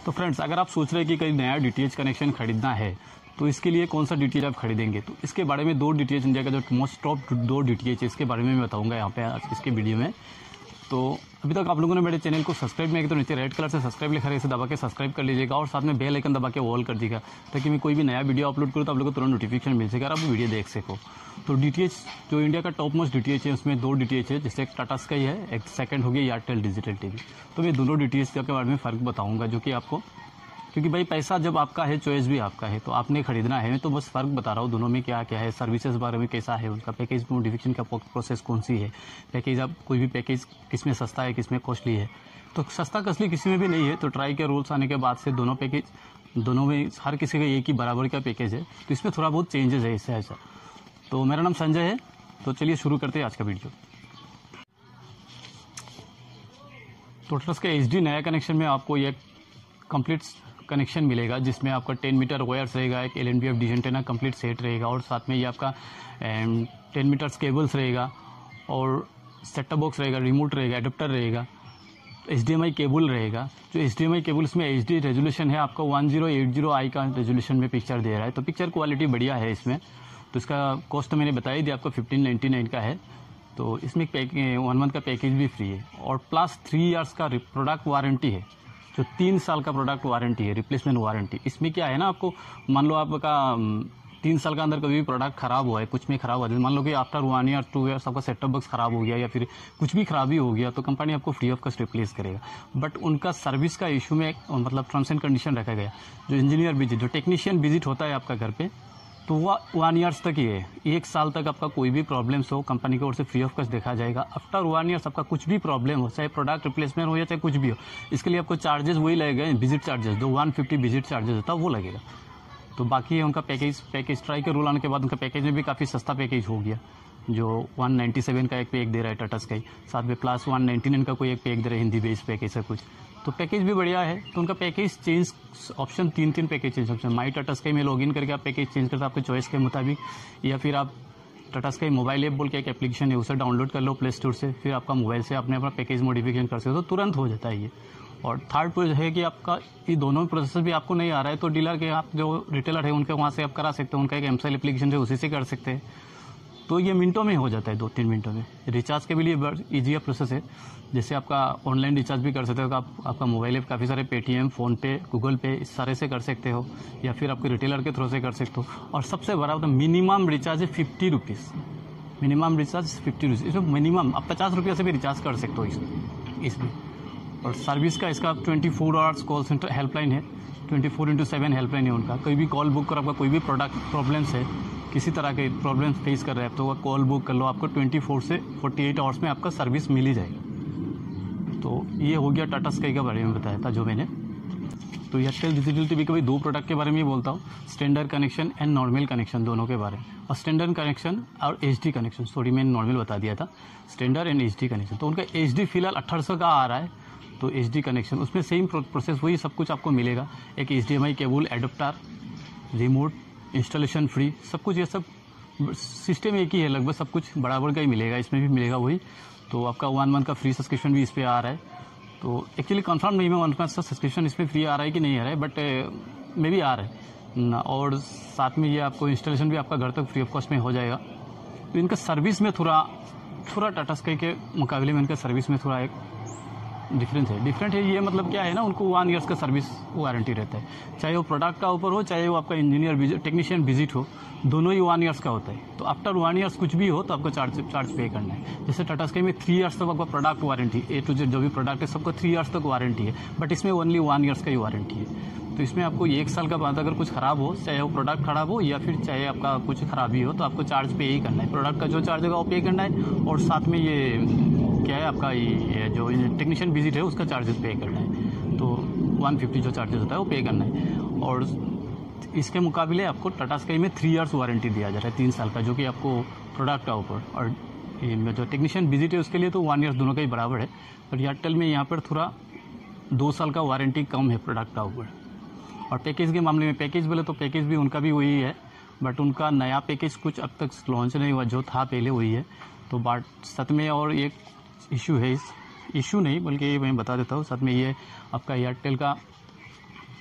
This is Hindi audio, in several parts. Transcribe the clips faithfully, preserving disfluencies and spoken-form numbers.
तो फ्रेंड्स, अगर आप सोच रहे हैं कि कोई नया डी टी एच कनेक्शन खरीदना है तो इसके लिए कौन सा डी टी एच आप खरीदेंगे, तो इसके बारे में दो डी टी एच इंडिया का जो मोस्ट टॉप दो डी टी एच है इसके बारे में मैं बताऊंगा यहाँ पे आज इसके वीडियो में। तो अभी तक आप लोगों ने मेरे चैनल को सब्सक्राइब नहीं किया तो नीचे रेड कलर से सब्सक्राइब लिखा है, इसे दबा के सब्सक्राइब कर लीजिएगा और साथ में बेल आइकन दबा के ऑल कर दीजिएगा ताकि मैं कोई भी नया वीडियो अपलोड करूँ तो आप लोगों को तुरंत नोटिफिकेशन मिल सके और आप वीडियो देख सको। तो डी टी एच जो इंडिया का top most D T H है उसमें दो डी टी एच है, जैसे एक टाटा स्काई है, एक सेकंड हो गया एयरटेल डिजिटल टीवी। तो मैं दोनों डी टी एच के बारे में फ़र्क बताऊँगा जो कि आपको, क्योंकि भाई पैसा जब आपका है, चॉइस भी आपका है, तो आपने खरीदना है। तो बस फ़र्क बता रहा हूँ दोनों में क्या क्या है, सर्विसेज बारे में कैसा है, उनका पैकेज मॉडिफिकेशन का प्रोसेस कौन सी है, पैकेज आप कोई भी पैकेज किस में सस्ता है किस में कॉस्टली है। तो सस्ता कॉस्टली किसी में भी नहीं है। तो ट्राई के रूल्स आने के बाद से दोनों पैकेज दोनों में हर किसी का एक ही बराबर का पैकेज है, तो इसमें थोड़ा बहुत चेंजेस है इससे ऐसा। तो मेरा नाम संजय है, तो चलिए शुरू करते हैं आज का वीडियो। तो ट्रस्ट का एच डी नया कनेक्शन में आपको ये कंप्लीट कनेक्शन मिलेगा जिसमें आपका टेन मीटर वायर्स रहेगा, एक L N B F dish antenna complete set रहेगा और साथ में ये आपका टेन मीटर्स केबल्स रहेगा और सेटअप बॉक्स रहेगा, रिमोट रहेगा, एडाप्टर रहेगा, H D M I cable रहेगा। जो H D M I cable इसमें एच डी रेजोल्यूशन है आपका one zero eight zero I का रेजोल्यूशन में पिक्चर दे रहा है, तो पिक्चर क्वालिटी बढ़िया है इसमें। तो इसका कॉस्ट मैंने बता ही दिया आपको फिफ्टीन नाइन्टी नाइन का है। तो इसमें वन मंथ का पैकेज भी फ्री है और प्लस थ्री ईयर्स का प्रोडक्ट वारंटी है, जो तीन साल का प्रोडक्ट वारंटी है, रिप्लेसमेंट वारंटी। इसमें क्या है ना, आपको मान लो आपका तीन साल का अंदर कभी भी प्रोडक्ट खराब हुआ है, कुछ में खराब हुआ है, मान लो कि after one year two years आपका सेटअप बॉक्स खराब हो गया या फिर कुछ भी खराबी हो गया तो कंपनी आपको फ्री ऑफ कॉस्ट रिप्लेस करेगा। बट उनका सर्विस का इशू में मतलब टर्म्स एंड कंडीशन रखा गया, जो इंजीनियर विजिट, जो टेक्नीशियन विजिट होता है आपका घर पे, तो वह वन ईयर्स तक ही है। एक साल तक आपका कोई भी प्रॉब्लम्स हो कंपनी की ओर से फ्री ऑफ कॉस्ट देखा जाएगा। आफ्टर वन ईयर्स आपका कुछ भी प्रॉब्लम हो, चाहे प्रोडक्ट रिप्लेसमेंट हो या चाहे कुछ भी हो, इसके लिए आपको चार्जेस वही लगेगा, विजिट चार्जेस जो वन फिफ्टी विजिट चार्जेस होता है वो लगेगा। तो बाकी उनका पैकेज पैकेज ट्राई के रूल आने के बाद उनका पैकेज में भी काफ़ी सस्ता पैकेज हो गया, जो वन नाइन्टी सेवन का एक पैक दे रहा है टाटा स्काई, साथ में प्लस वन नाइन्टी नाइन का कोई एक पैक दे रहा है, हिंदी बेस्ड पैकेज है कुछ। तो पैकेज भी बढ़िया है। तो उनका पैकेज चेंज ऑप्शन तीन तीन package change option, my Tata sky में लॉगिन करके आप पैकेज चेंज करते आपके चॉइस के मुताबिक, या फिर आप टाटा स्काई मोबाइल ऐप बोल के एक एप्लीकेशन है उसे डाउनलोड कर लो प्ले स्टोर से, फिर आपका मोबाइल से अपने अपना पैकेज मॉडिफिकेशन कर सकते हो, तो तुरंत हो जाता है ये। और थर्ड प्रोसेस है कि आपका ये दोनों प्रोसेस भी आपको नहीं आ रहा है तो डीलर के आप जो रिटेलर है उनके वहाँ से आप करा सकते हो, उनका एक एमसेल एप्लीकेशन है उसी से कर सकते हैं। तो ये मिनटों में हो जाता है, दो तीन मिनटों में। रिचार्ज के भी लिए ईजियर प्रोसेस है, जैसे आपका ऑनलाइन रिचार्ज भी कर सकते हो, आप आपका मोबाइल ऐप काफ़ी सारे पेटीएम, फ़ोनपे, गूगल पे इस सारे से कर सकते हो, या फिर आपके रिटेलर के थ्रू से कर सकते हो। और सबसे बड़ा तो मिनिमम रिचार्ज है fifty rupees, minimum recharge fifty rupees. इसमें मिनिमम आप पचास रुपये से भी रिचार्ज कर सकते हो इसमें इसमें और सर्विस का इसका twenty four hours call centre helpline है, twenty four into seven helpline है उनका। कोई भी कॉल बुक कर, आपका कोई भी प्रोडक्ट प्रॉब्लम्स है, किसी तरह के प्रॉब्लम फेस कर रहे हैं तो कॉल बुक कर लो, आपको ट्वेंटी फोर से फोर्टी एट आवर्स में आपका सर्विस मिल ही जाएगा। तो ये हो गया टाटा स्काई के बारे में बताया था जो मैंने। तो एयरटेल डिजिटल टीवी के भी दो प्रोडक्ट के बारे में बोलता हूँ, standard connection and normal connection दोनों के बारे में। और स्टैंडर्ड कनेक्शन और एच डी कनेक्शन, सॉरी मैंने नॉर्मल बता दिया था, standard and H D connection. तो उनका एच डी फिलहाल अठारह सौ का आ रहा है, तो एच डी कनेक्शन उसमें सेम प्रोसेस वही सब कुछ आपको मिलेगा, एक H D M I cable, adapter, remote, installation free, सब कुछ ये सब सिस्टम एक ही है, लगभग सब कुछ बराबर का ही मिलेगा, इसमें भी मिलेगा वही। तो आपका वन मंथ का फ्री सब्सक्रिप्शन भी इस पर आ रहा है। तो एक्चुअली कंफर्म नहीं है वन मंथ का सब्सक्रिप्शन इसमें फ्री आ रहा है कि नहीं आ रहा है, बट मे भी आ रहा है। और साथ में ये आपको इंस्टॉलेशन भी आपका घर तक फ्री ऑफ कॉस्ट में हो जाएगा। तो इनका सर्विस में थोड़ा थोड़ा टाटा स्काई के मुकाबले में इनका सर्विस में थोड़ा एक डिफरेंस है डिफरेंट है ये मतलब क्या है ना, उनको वन ईयर्स का सर्विस वारंटी रहता है, चाहे वो प्रोडक्ट का ऊपर हो चाहे वो आपका इंजीनियर विजिट टेक्नीशियन विजिट हो, दोनों ही वन ईयर्स का होता है। तो आफ्टर वन ईयर्स कुछ भी हो तो आपको चार्ज चार्ज पे करना है। जैसे टाटा स्काई में थ्री ईयर्स तक आपका product warranty, A to Z जो भी प्रोडक्ट है सबको थ्री ईयर्स तक वारंटी है, बट इसमें ओनली वन ईयर्स का ही वारंटी है। तो इसमें आपको एक साल का बाद अगर कुछ खराब हो, चाहे वो प्रोडक्ट खराब हो या फिर चाहे आपका कुछ खराबी हो, तो आपको चार्ज पे ही करना है। प्रोडक्ट का जो चार्ज होगा वो पे करना है और साथ में ये क्या है आपका ये जो टेक्नीशियन विजिट है उसका चार्जेस पे करना है। तो वन फिफ्टी जो चार्जेस होता है वो पे करना है। और इसके मुकाबले आपको टाटा स्काई में थ्री इयर्स वारंटी दिया जा रहा है, तीन साल का, जो कि आपको प्रोडक्ट का ऊपर, और जो टेक्नीशियन विजिट है उसके लिए तो वन ईयर्स दोनों का ही बराबर है। बट एयरटेल में यहाँ पर थोड़ा दो साल का वारंटी कम है प्रोडक्ट का ऊपर। और पैकेज के मामले में पैकेज बोले तो पैकेज भी उनका भी वही है, बट उनका नया पैकेज कुछ अब तक लॉन्च नहीं हुआ, जो था पहले वही है। तो बट साथ में और एक इशू है, इस इशू नहीं बल्कि मैं बता देता हूँ, साथ में ये आपका एयरटेल का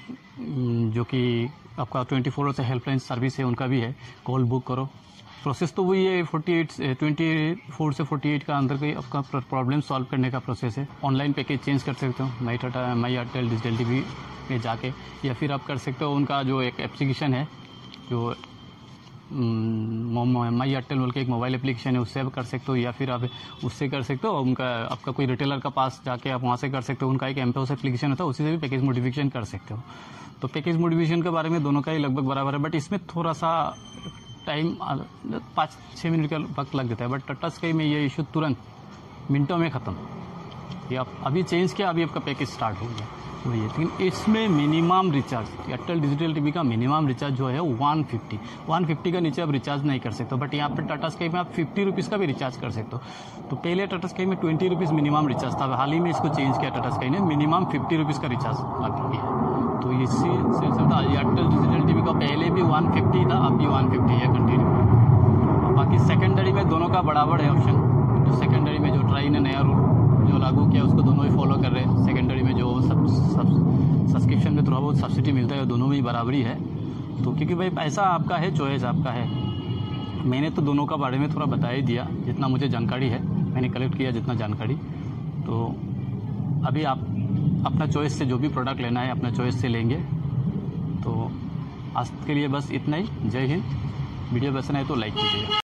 जो कि आपका ट्वेंटी फोर से हेल्पलाइन सर्विस है उनका भी है, कॉल बुक करो। प्रोसेस तो वही है, फोर्टी एट ट्वेंटी फोर से फोर्टी एट का अंदर कोई आपका प्रॉब्लम सॉल्व करने का प्रोसेस है। ऑनलाइन पैकेज चेंज कर सकते हो my Tata my Airtel digital TV में जाके, या फिर आप कर सकते हो उनका जो एक एप्लीकेशन है जो माई एयरटेल बोल के एक मोबाइल एप्लीकेशन है, उससे आप कर सकते हो, या फिर आप उससे कर सकते हो। उनका आपका कोई रिटेलर का पास जाके आप वहाँ से कर सकते हो, उनका एक एम्पोस एप्लीकेशन होता है, उसी से भी पैकेज मॉडिफिकेशन कर सकते हो। तो पैकेज मॉडिफिकेशन के बारे में दोनों का ही लगभग बराबर है, बट इसमें थोड़ा सा टाइम पाँच छः मिनट का वक्त लग जाता है। बट टाटा स्काई में ये इशू तुरंत मिनटों में ख़त्म, ये आप अभी चेंज किया, अभी आपका पैकेज स्टार्ट हो गया वही है। लेकिन इसमें minimum recharge Airtel digital TV का मिनिमम रिचार्ज जो है वन फिफ्टी वन फिफ्टी का नीचे आप रिचार्ज नहीं कर सकते हो। बट यहाँ पर टाटा स्काई में आप फिफ्टी रुपीज़ का भी रिचार्ज कर सकते हो। तो पहले टाटा स्काई में ट्वेंटी रुपीज़ मिनिमम रिचार्ज था, हाल ही में इसको चेंज किया टाटा स्काई ने, मिनिमम फिफ्टी रुपीज़ का रिचार्ज लग गया है। तो इसी सिलसिले एयरटेल डिजिटल टीवी का पहले भी वन फिफ्टी था, अब भी वन फिफ्टी है कंटिन्यू। बाकी सेकेंडरी में दोनों का बराबर है ऑप्शन। जो सेकेंडरी में जो ट्राई ने नया रूल जो लागू किया उसको दोनों ही फॉलो कर रहे हैं। सेकेंडरी में जो सब सब सब्सक्रिप्शन में थोड़ा बहुत सब्सिडी मिलता है, दोनों में ही बराबरी है। तो क्योंकि भाई पैसा आपका है, चॉइस आपका है। मैंने तो दोनों का बारे में थोड़ा बता ही दिया, जितना मुझे जानकारी है मैंने कलेक्ट किया जितना जानकारी। तो अभी आप अपना चॉइस से जो भी प्रोडक्ट लेना है अपना चॉइस से लेंगे। तो आज के लिए बस इतना ही। जय हिंद। वीडियो पसंद आए तो लाइक कीजिएगा।